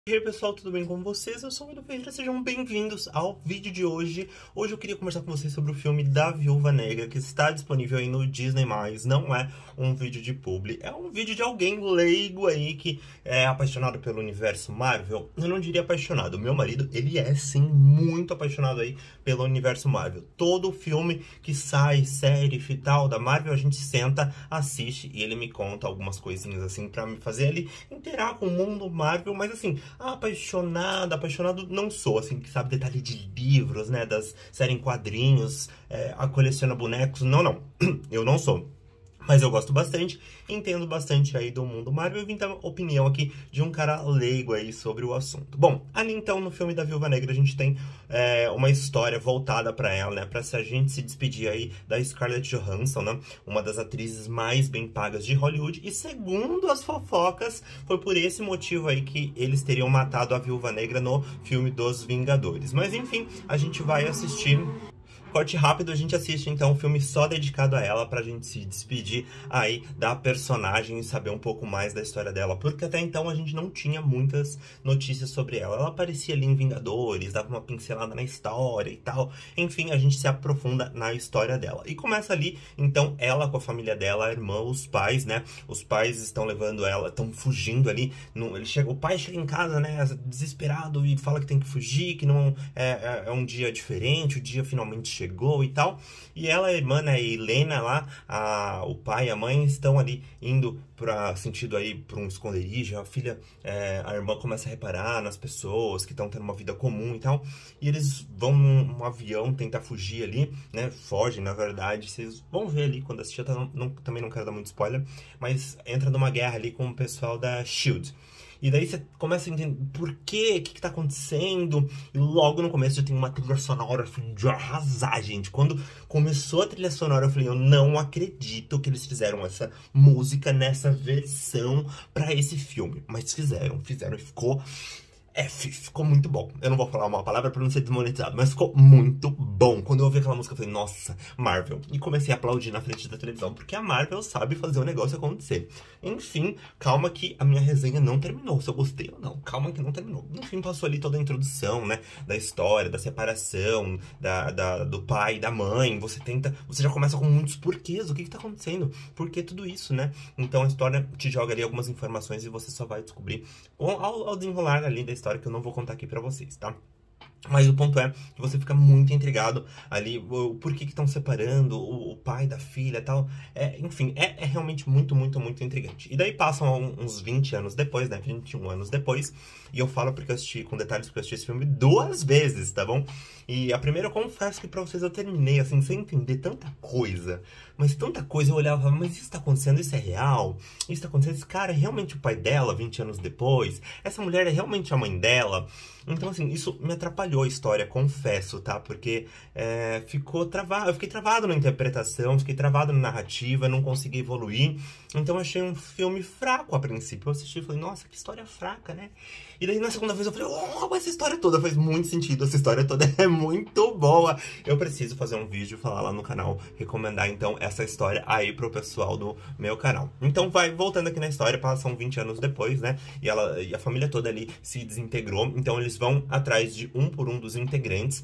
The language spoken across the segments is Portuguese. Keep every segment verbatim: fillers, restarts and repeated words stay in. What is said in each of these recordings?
E aí pessoal, tudo bem com vocês? Eu sou o Edu Ferreira, sejam bem-vindos ao vídeo de hoje. Hoje eu queria conversar com vocês sobre o filme da Viúva Negra, que está disponível aí no Disney mais. Não é um vídeo de publi, é um vídeo de alguém leigo aí que é apaixonado pelo universo Marvel. Eu não diria apaixonado, meu marido, ele é sim muito apaixonado aí pelo universo Marvel. Todo filme que sai, série e tal da Marvel, a gente senta, assiste e ele me conta algumas coisinhas assim pra me fazer ele inteirar com o mundo Marvel, mas assim... apaixonada, apaixonado não sou, assim, que sabe detalhe de livros, né, das séries em quadrinhos, é, a coleciona bonecos, não, não, eu não sou. Mas eu gosto bastante, entendo bastante aí do mundo Marvel e vim dar uma opinião aqui de um cara leigo aí sobre o assunto. Bom, ali então no filme da Viúva Negra a gente tem é, uma história voltada pra ela, né? Pra se a gente se despedir aí da Scarlett Johansson, né? Uma das atrizes mais bem pagas de Hollywood. E segundo as fofocas, foi por esse motivo aí que eles teriam matado a Viúva Negra no filme dos Vingadores. Mas enfim, a gente vai assistir... Corte rápido, a gente assiste então um filme só dedicado a ela pra gente se despedir aí da personagem e saber um pouco mais da história dela, porque até então a gente não tinha muitas notícias sobre ela. Ela aparecia ali em Vingadores, dava uma pincelada na história e tal. Enfim, a gente se aprofunda na história dela. E começa ali, então, ela com a família dela, a irmã, os pais, né? Os pais estão levando ela, estão fugindo ali. No, ele chega, o pai chega em casa, né, desesperado e fala que tem que fugir, que não é, é, é um dia diferente, o dia finalmente chegou e tal, e ela, a irmã, né, a Helena lá, a, o pai e a mãe estão ali indo para sentido aí para um esconderijo. A filha, é, a irmã começa a reparar nas pessoas que estão tendo uma vida comum e tal, e eles vão num avião tentar fugir ali, né, fogem na verdade, vocês vão ver ali quando assistir, tá, não, não, também não quero dar muito spoiler, mas entra numa guerra ali com o pessoal da Shield. E daí você começa a entender por quê, o que, que tá acontecendo. E logo no começo já tem uma trilha sonora assim, de arrasar, gente. Quando começou a trilha sonora, eu falei, eu não acredito que eles fizeram essa música nessa versão pra esse filme. Mas fizeram, fizeram e ficou... É, ficou muito bom. Eu não vou falar uma palavra pra não ser desmonetizado, mas ficou muito bom. Quando eu ouvi aquela música, eu falei, nossa, Marvel. E comecei a aplaudir na frente da televisão, porque a Marvel sabe fazer o negócio acontecer. Enfim, calma que a minha resenha não terminou, se eu gostei ou não. Calma que não terminou. Enfim, passou ali toda a introdução, né, da história, da separação, da, da, do pai, da mãe. Você tenta, você já começa com muitos porquês. O que que tá acontecendo? Por que tudo isso, né? Então a história te joga ali algumas informações e você só vai descobrir ao, ao desenrolar ali da história, que eu não vou contar aqui pra vocês, tá? Mas o ponto é que você fica muito intrigado ali, o porquê que estão separando, o, o pai da filha e tal. É, enfim, é, é realmente muito, muito, muito intrigante. E daí passam uns vinte anos depois, né? vinte e um anos depois. E eu falo porque eu assisti, com detalhes, porque eu assisti esse filme duas vezes, tá bom? E a primeira eu confesso que pra vocês eu terminei, assim, sem entender tanta coisa. Mas tanta coisa, eu olhava e falava, mas isso tá acontecendo? Isso é real? Isso tá acontecendo? Esse cara é realmente o pai dela vinte anos depois? Essa mulher é realmente a mãe dela? Então, assim, isso me atrapalhou a história, confesso, tá? Porque é, ficou travado, eu fiquei travado na interpretação, fiquei travado na narrativa, não consegui evoluir. Então, eu achei um filme fraco a princípio. Eu assisti e falei, nossa, que história fraca, né? E daí, na segunda vez, eu falei, oh, essa história toda faz muito sentido, essa história toda é muito boa. Eu preciso fazer um vídeo, falar lá no canal, recomendar, então, essa história aí pro pessoal do meu canal. Então, vai, voltando aqui na história, passam vinte anos depois, né? E, ela, e a família toda ali se desintegrou, então eles vão atrás de um por um dos integrantes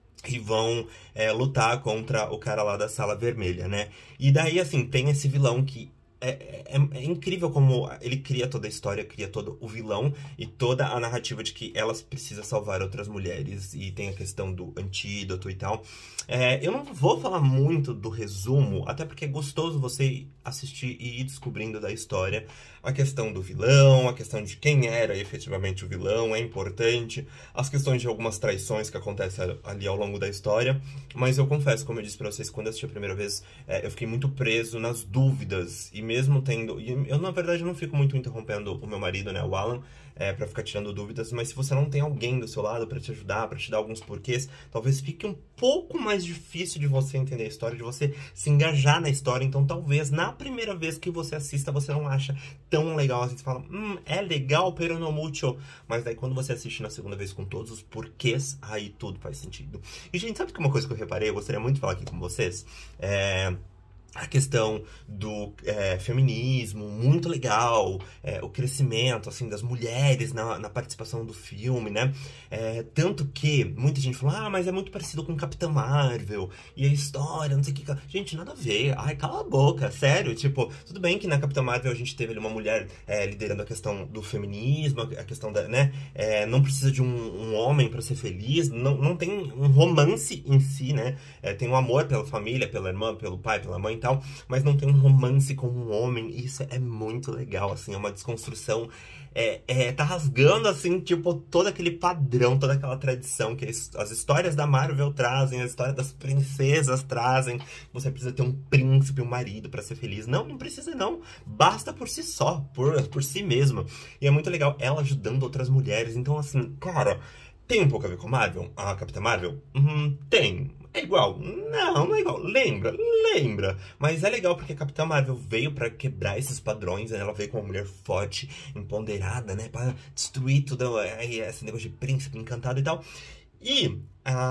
e vão é, lutar contra o cara lá da Sala Vermelha, né? E daí, assim, tem esse vilão que É, é, é incrível como ele cria toda a história, cria todo o vilão e toda a narrativa de que elas precisam salvar outras mulheres. E tem a questão do antídoto e tal. É, eu não vou falar muito do resumo, até porque é gostoso você assistir e ir descobrindo da história. A questão do vilão, a questão de quem era efetivamente o vilão, é importante. As questões de algumas traições que acontecem ali ao longo da história. Mas eu confesso, como eu disse pra vocês, quando eu assisti a primeira vez, é, eu fiquei muito preso nas dúvidas. E mesmo tendo... E eu, na verdade, não fico muito interrompendo o meu marido, né, o Alan, é, pra ficar tirando dúvidas. Mas se você não tem alguém do seu lado pra te ajudar, pra te dar alguns porquês, talvez fique um pouco mais difícil de você entender a história, de você se engajar na história. Então, talvez, na primeira vez que você assista, você não acha tão legal. Assim, você fala, hum, é legal, pero no mucho. Mas daí, quando você assiste na segunda vez com todos os porquês, aí tudo faz sentido. E, gente, sabe que uma coisa que eu reparei, eu gostaria muito de falar aqui com vocês? É... a questão do é, feminismo, muito legal, é, o crescimento, assim, das mulheres na, na participação do filme, né? É, tanto que muita gente falou, ah, mas é muito parecido com Capitã Marvel, e a história, não sei o que... Gente, nada a ver. Ai, cala a boca, sério. Tipo, tudo bem que na Capitã Marvel a gente teve ali uma mulher é, liderando a questão do feminismo, a questão da, né? É, não precisa de um, um homem pra ser feliz, não, não tem um romance em si, né? É, tem um amor pela família, pela irmã, pelo pai, pela mãe e tal, mas não tem um romance com um homem. Isso é muito legal, assim, é uma desconstrução. É, é, tá rasgando, assim, tipo, todo aquele padrão, toda aquela tradição que as histórias da Marvel trazem, as histórias das princesas trazem. Você precisa ter um príncipe, um marido pra ser feliz. Não, não precisa não. Basta por si só, por, por si mesma. E é muito legal ela ajudando outras mulheres. Então, assim, cara, tem um pouco a ver com a Marvel? A Capitã Marvel? Hum, tem. É igual? Não, não é igual. Lembra? Lembra. Mas é legal porque a Capitã Marvel veio pra quebrar esses padrões, né? Ela veio com uma mulher forte, empoderada, né? Pra destruir tudo esse negócio de príncipe encantado e tal. E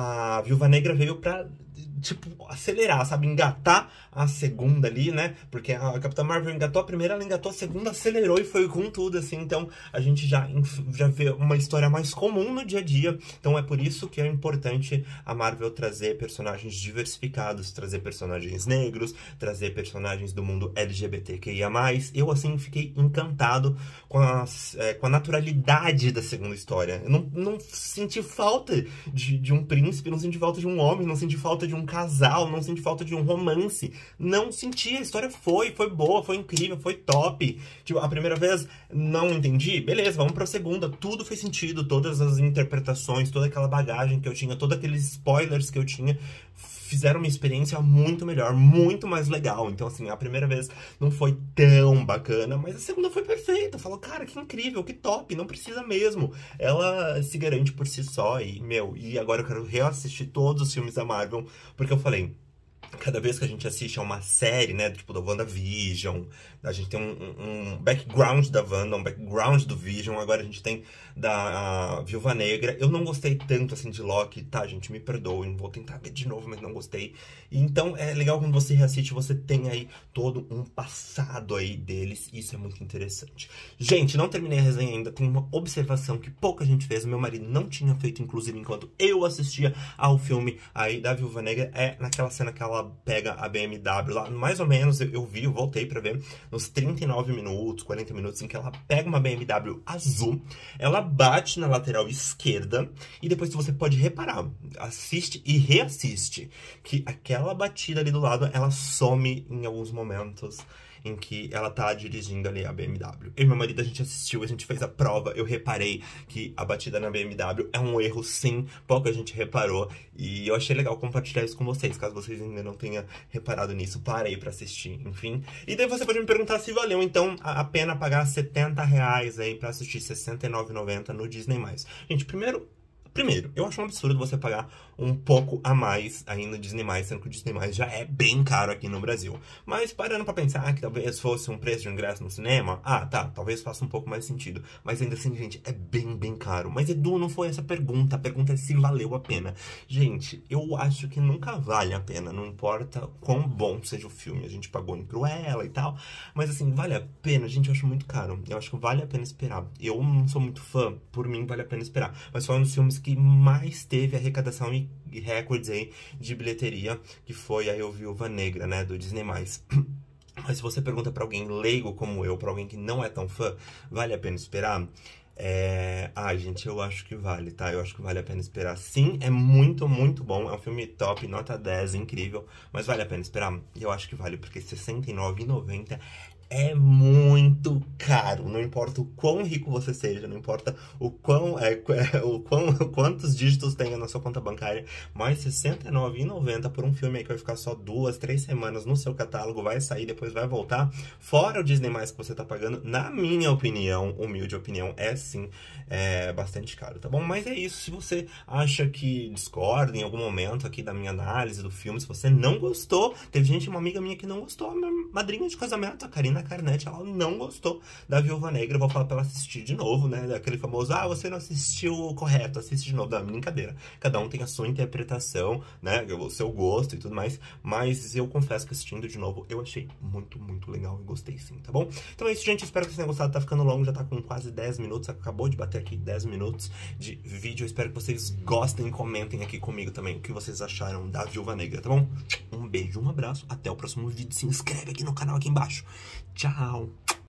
a Viúva Negra veio pra, tipo, acelerar, sabe? Engatar a segunda ali, né? Porque a Capitã Marvel engatou a primeira, ela engatou a segunda, acelerou e foi com tudo, assim. Então, a gente já, já vê uma história mais comum no dia a dia. Então, é por isso que é importante a Marvel trazer personagens diversificados, trazer personagens negros, trazer personagens do mundo L G B T Q I A mais. Eu, assim, fiquei encantado com, as, é, com a naturalidade da segunda história. Eu não, não senti falta de, de um príncipe, não senti falta de um homem, não senti falta de um casal, não senti falta de um romance. Não senti, a história foi, foi boa, foi incrível, foi top. Tipo, a primeira vez não entendi, beleza, vamos pra segunda. Tudo fez sentido, todas as interpretações, toda aquela bagagem que eu tinha, todos aqueles spoilers que eu tinha, fizeram uma experiência muito melhor, muito mais legal. Então, assim, a primeira vez não foi tão bacana, mas a segunda foi perfeita. Falou, cara, que incrível, que top, não precisa mesmo. Ela se garante por si só e, meu, e agora eu quero reassistir todos os filmes da Marvel, porque eu falei, cada vez que a gente assiste a uma série, né, tipo da WandaVision, a gente tem um, um background da Wanda, um background do Vision, agora a gente tem da Viúva Negra. Eu não gostei tanto, assim, de Loki, tá, gente, me perdoem, vou tentar ver de novo, mas não gostei. Então, é legal quando você reassiste, você tem aí todo um passado aí deles, isso é muito interessante. Gente, não terminei a resenha ainda, tem uma observação que pouca gente fez, meu marido não tinha feito, inclusive, enquanto eu assistia ao filme aí da Viúva Negra, é naquela cena que ela pega a B M W lá, mais ou menos, eu, eu vi, eu voltei pra ver, nos trinta e nove minutos, quarenta minutos, em que ela pega uma B M W azul, ela bate na lateral esquerda, e depois você pode reparar, assiste e reassiste, que aquela batida ali do lado, ela some em alguns momentos em que ela tá dirigindo ali a B M W. Eu e meu marido, a gente assistiu, a gente fez a prova, eu reparei que a batida na B M W é um erro, sim, pouca gente reparou, e eu achei legal compartilhar isso com vocês, caso vocês ainda não tenham reparado nisso, parei pra assistir, enfim. E daí você pode me perguntar se valeu, então, a pena pagar setenta reais aí pra assistir sessenta e nove reais e noventa centavos no Disney mais. Gente, primeiro... Primeiro, eu acho um absurdo você pagar um pouco a mais aí no Disney mais, sendo que o Disney mais já é bem caro aqui no Brasil. Mas parando pra pensar que talvez fosse um preço de ingresso no cinema, ah, tá, talvez faça um pouco mais sentido. Mas ainda assim, gente, é bem, bem caro. Mas, Edu, não foi essa a pergunta. A pergunta é se valeu a pena. Gente, eu acho que nunca vale a pena. Não importa quão bom seja o filme. A gente pagou em Cruella e tal. Mas, assim, vale a pena? Gente, eu acho muito caro. Eu acho que vale a pena esperar. Eu não sou muito fã. Por mim, vale a pena esperar. Mas foi um dos filmes que mais teve arrecadação e recordes aí de bilheteria, que foi aí o Viúva Negra, né, do Disney mais. Mas se você pergunta pra alguém leigo como eu, pra alguém que não é tão fã, vale a pena esperar? É... Ah, gente, eu acho que vale, tá? Eu acho que vale a pena esperar. Sim, é muito, muito bom. É um filme top, nota dez, incrível. Mas vale a pena esperar? Eu acho que vale, porque sessenta e nove reais e noventa centavos é muito caro. Não importa o quão rico você seja, não importa o quão, é, o quão, quantos dígitos tenha na sua conta bancária, mas sessenta e nove reais e noventa centavos por um filme aí que vai ficar só duas, três semanas no seu catálogo, vai sair, depois vai voltar. Fora o Disney mais que você tá pagando, na minha opinião, humilde opinião, é sim, é bastante caro, tá bom? Mas é isso. Se você acha que discorda em algum momento aqui da minha análise do filme, se você não gostou, teve gente, uma amiga minha que não gostou, a minha madrinha de casamento, a Karina Ana Carnete, ela não gostou da Viúva Negra. Eu vou falar pra ela assistir de novo, né? Aquele famoso, ah, você não assistiu correto, assiste de novo. Não, brincadeira. Cada um tem a sua interpretação, né? O seu gosto e tudo mais. Mas eu confesso que assistindo de novo, eu achei muito, muito legal e gostei sim, tá bom? Então é isso, gente. Espero que vocês tenham gostado. Tá ficando longo, já tá com quase dez minutos. Acabou de bater aqui dez minutos de vídeo. Eu espero que vocês gostem e comentem aqui comigo também o que vocês acharam da Viúva Negra, tá bom? Um beijo, um abraço. Até o próximo vídeo. Se inscreve aqui no canal aqui embaixo. Tchau!